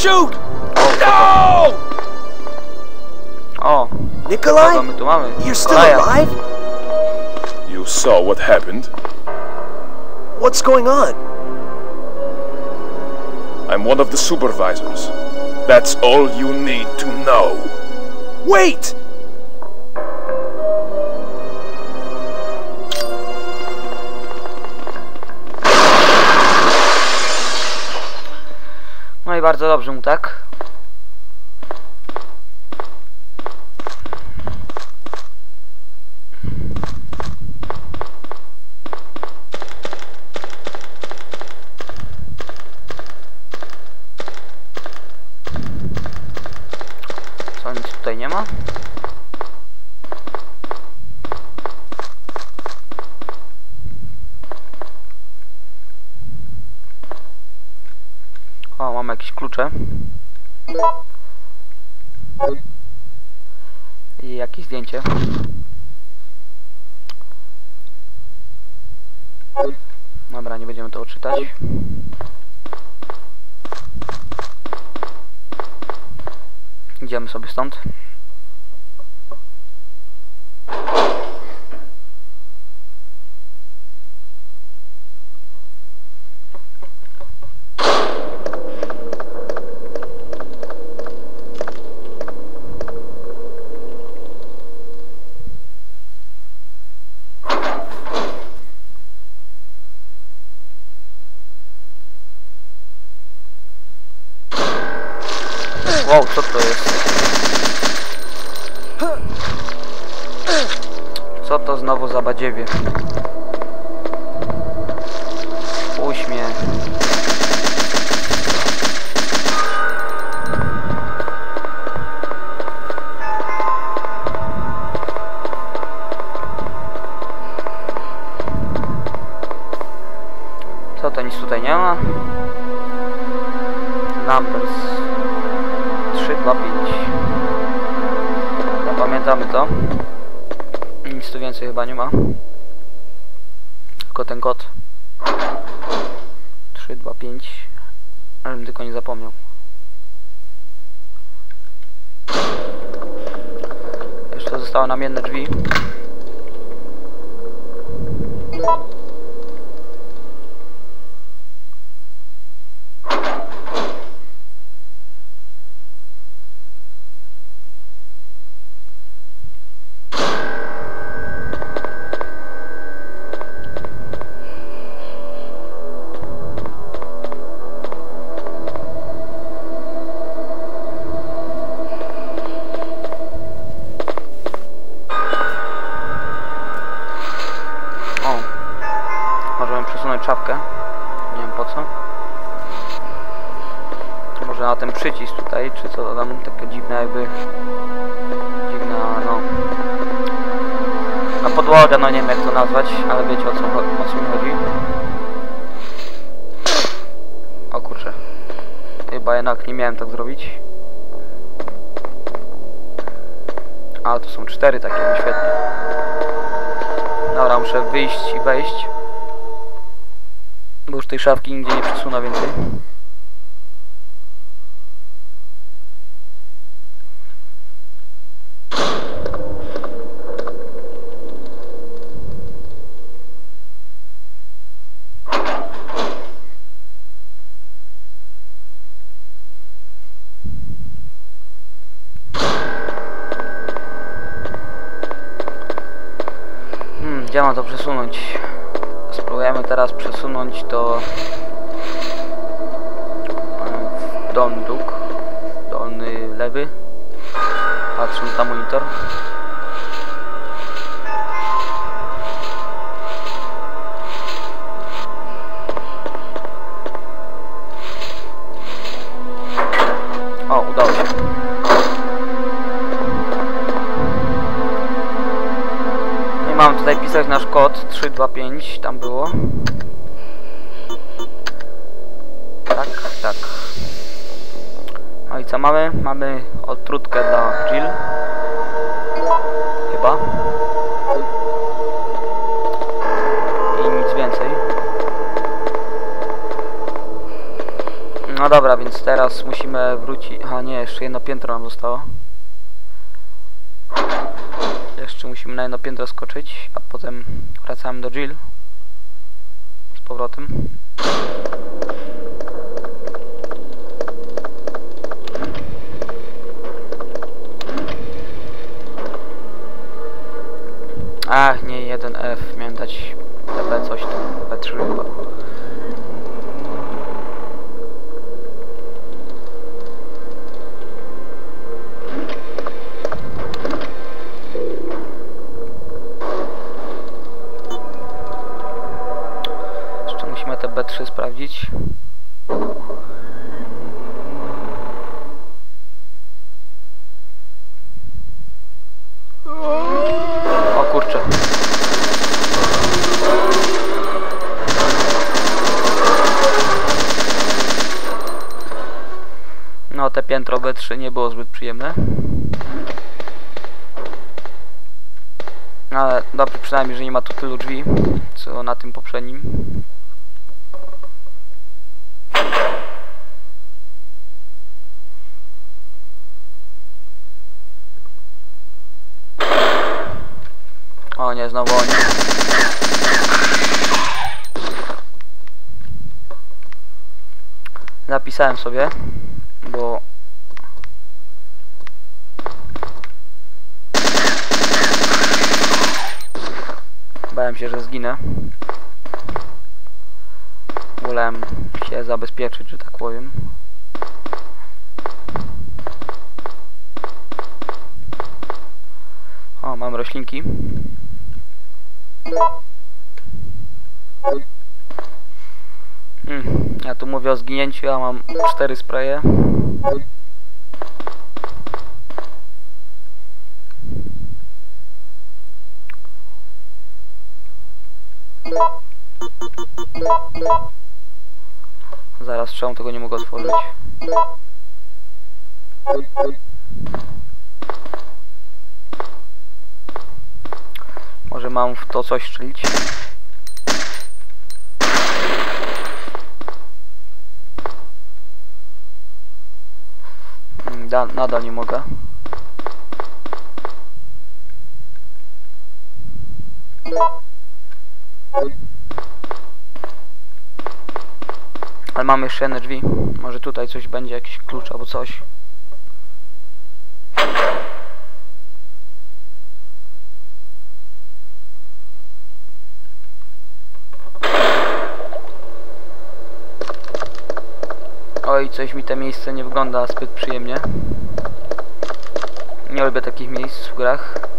shoot! No! O, Nikolai? kogo my tu mamy? You're still Nikolaja. alive? You saw what happened? What's going on? I'm one of the supervisors. That's all you need to know. Wait! No i bardzo dobrze mu tak. Co, nic tutaj nie ma? O, mam jakieś klucze. I jakieś zdjęcie. Dobra, nie będziemy tego czytać. Idziemy sobie stąd. Wow, co to jest? Co to znowu za badziewie? Puść mnie. Co to, nic tutaj nie ma? Numbers 3, 2, 5. Zapamiętamy to. Nic tu więcej chyba nie ma. Tylko ten kod 3, 2, 5. Żebym tylko nie zapomniał. Jeszcze zostały nam jedne drzwi. Czapkę. Nie wiem po co. Może na ten przycisk tutaj, czy co to tam, takie dziwne jakby... Dziwna, no... Na podłogę, no nie wiem jak to nazwać, ale wiecie o co mi chodzi. O kurczę. Chyba jednak nie miałem tak zrobić. A, to są 4 takie, no świetnie. Dobra, muszę wyjść i wejść. Bo już tej szafki nigdzie nie przesunę więcej. Gdzie mam to przesunąć? Spróbujemy teraz przesunąć to w dolny dół, dolny lewy, patrząc na monitor. O, udało się. I mam tutaj pisać nasz kod 325, tam było. Tak, tak. No i co mamy? Mamy odtrutkę dla Jill. Chyba. I nic więcej. No No dobra, więc teraz musimy wrócić... Aha, nie, jeszcze jedno piętro nam zostało. Jeszcze musimy na jedno piętro skoczyć, a potem wracamy do Jill. Z powrotem. Ach, nie, 1F. Miałem dać TB coś tam. B3 chyba. Jeszcze musimy te B3 sprawdzić. O kurczę. No, te piętro B3 nie było zbyt przyjemne. Ale dobrze przynajmniej, że nie ma tu tylu drzwi, co na tym poprzednim. O nie, znowu oni. Napisałem sobie, bo bałem się, że zginę. Wolałem się zabezpieczyć, że tak powiem. O, mam roślinki. Ja tu mówię o zginięciu, a mam 4 spraye. Zaraz strzał, tego nie mogę otworzyć. Może mam w to coś strzelić. Nadal nie mogę. Ale mam jeszcze jedne drzwi. Może tutaj coś będzie, jakiś klucz albo coś. Oj, coś mi to miejsce nie wygląda zbyt przyjemnie. Nie lubię takich miejsc w grach.